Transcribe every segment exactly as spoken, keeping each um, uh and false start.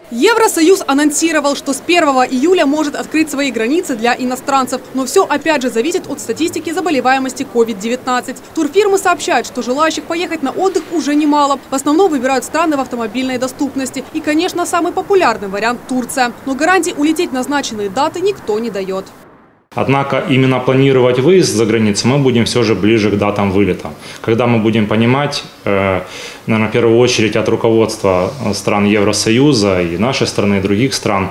Евросоюз анонсировал, что с первого июля может открыть свои границы для иностранцев. Но все опять же зависит от статистики заболеваемости ковид девятнадцать. Турфирмы сообщают, что желающих поехать на отдых уже немало. В основном выбирают страны в автомобильной доступности. И, конечно, самый популярный вариант – Турция. Но гарантий улететь в назначенные даты никто не дает. Однако именно планировать выезд за границу мы будем все же ближе к датам вылета. Когда мы будем понимать, наверное, в первую очередь от руководства стран Евросоюза и нашей страны, и других стран,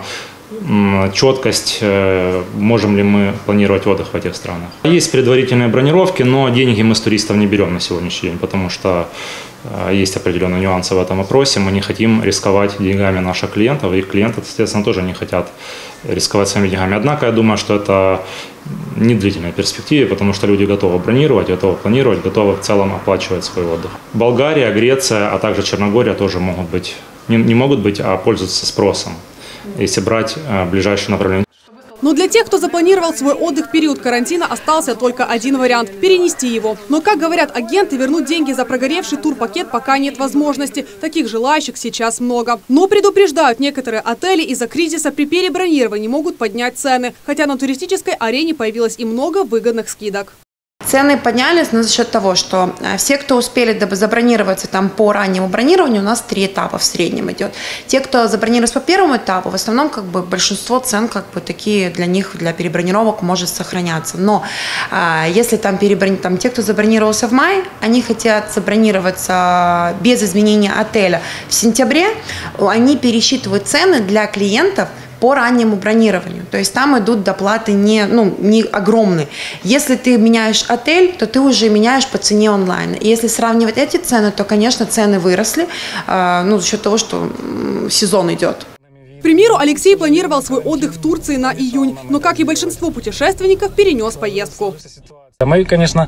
четкость, можем ли мы планировать отдых в этих странах. Есть предварительные бронировки, но деньги мы с туристов не берем на сегодняшний день, потому что есть определенные нюансы в этом вопросе. Мы не хотим рисковать деньгами наших клиентов, и их клиенты, естественно, тоже не хотят рисковать своими деньгами. Однако я думаю, что это не длительной перспективе, потому что люди готовы бронировать, готовы планировать, готовы в целом оплачивать свой отдых. Болгария, Греция, а также Черногория тоже могут быть, не, не могут быть, а пользуются спросом, если брать ближайшее направление. Но для тех, кто запланировал свой отдых в период карантина, остался только один вариант – перенести его. Но, как говорят агенты, вернуть деньги за прогоревший турпакет пока нет возможности. Таких желающих сейчас много. Но предупреждают, некоторые отели из-за кризиса при перебронировании могут поднять цены. Хотя на туристической арене появилось и много выгодных скидок. Цены поднялись, но за счет того, что все, кто успели забронироваться там по раннему бронированию, у нас три этапа в среднем идет. Те, кто забронировался по первому этапу, в основном как бы большинство цен как бы такие для них, для перебронировок может сохраняться. Но а, если там, переброни... там те, кто забронировался в мае, они хотят забронироваться без изменения отеля в сентябре, они пересчитывают цены для клиентов по раннему бронированию. То есть там идут доплаты не, ну, не огромные. Если ты меняешь отель, то ты уже меняешь по цене онлайн. И если сравнивать эти цены, то, конечно, цены выросли, э, ну, за счет того, что сезон идет. К примеру, Алексей планировал свой отдых в Турции на июнь, но, как и большинство путешественников, перенес поездку. Мы, конечно,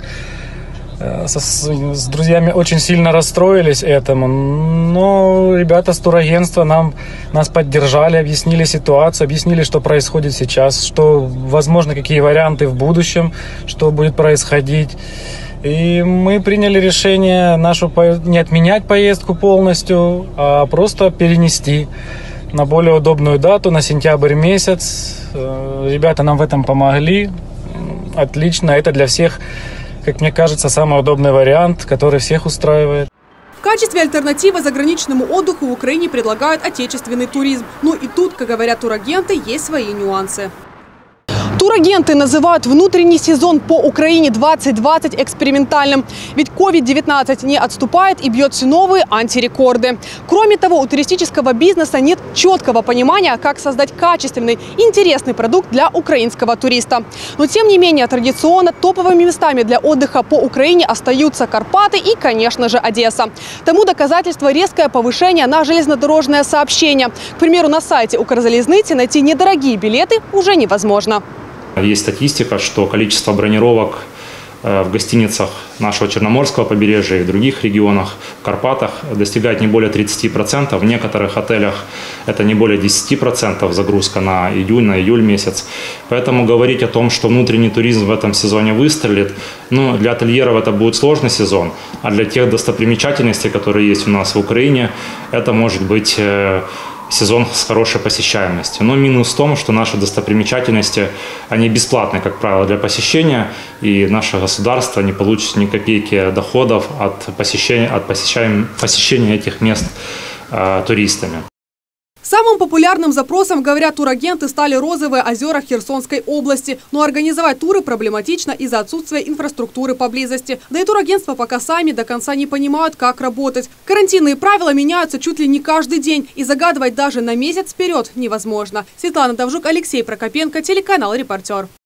С, с друзьями очень сильно расстроились этому, но ребята с турагентства нам, нас поддержали, объяснили ситуацию, объяснили, что происходит сейчас, что возможно какие варианты в будущем, что будет происходить. И мы приняли решение нашу не отменять поездку полностью, а просто перенести на более удобную дату, на сентябрь месяц. Ребята нам в этом помогли. Отлично, это для всех, как мне кажется, самый удобный вариант, который всех устраивает. В качестве альтернативы заграничному отдыху в Украине предлагают отечественный туризм. Но и тут, как говорят турагенты, есть свои нюансы. Турагенты называют внутренний сезон по Украине двадцать двадцать экспериментальным. Ведь ковид девятнадцать не отступает и бьет все новые антирекорды. Кроме того, у туристического бизнеса нет четкого понимания, как создать качественный, интересный продукт для украинского туриста. Но тем не менее, традиционно топовыми местами для отдыха по Украине остаются Карпаты и, конечно же, Одесса. Тому доказательство резкое повышение на железнодорожное сообщение. К примеру, на сайте Укрзалезницы найти недорогие билеты уже невозможно. Есть статистика, что количество бронировок в гостиницах нашего Черноморского побережья и в других регионах, в Карпатах, достигает не более тридцати процентов. В некоторых отелях это не более десяти процентов загрузка на июнь, на июль месяц. Поэтому говорить о том, что внутренний туризм в этом сезоне выстрелит, ну, для ательеров это будет сложный сезон, а для тех достопримечательностей, которые есть у нас в Украине, это может быть сезон с хорошей посещаемостью. Но минус в том, что наши достопримечательности, они бесплатны, как правило, для посещения, и наше государство не получит ни копейки доходов от посещения, от посещения, посещения этих мест э, туристами. Самым популярным запросом, говорят турагенты, стали розовые озера Херсонской области. Но организовать туры проблематично из-за отсутствия инфраструктуры поблизости. Да и турагентства пока сами до конца не понимают, как работать. Карантинные правила меняются чуть ли не каждый день. И загадывать даже на месяц вперед невозможно. Светлана Давжук, Алексей Прокопенко, телеканал «Репортер».